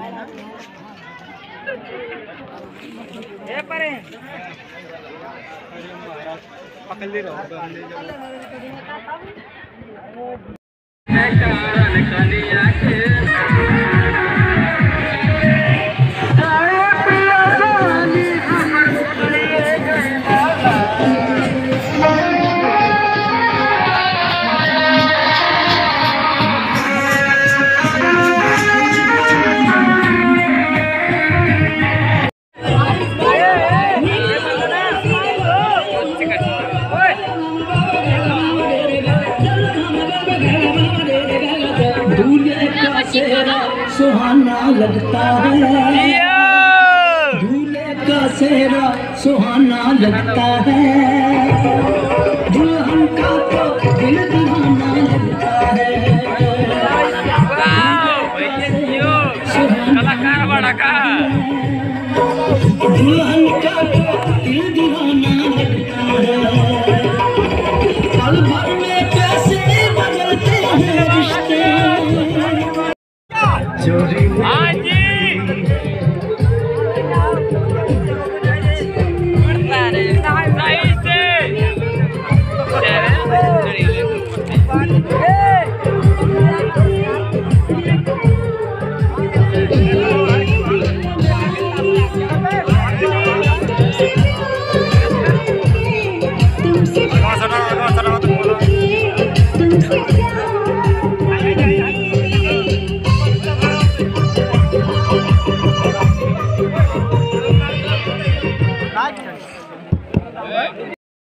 ये परे पकड़ ले रहा सुहाना लगता है, दूल्हे का सेहरा सुहाना लगता है, दुल्हन का तो दिल दीवाना लगता है। दुल्हन का तो दिल दीवाना लगता है, पल भर में कैसे बदलते हैं रिश्ते। हाँ जी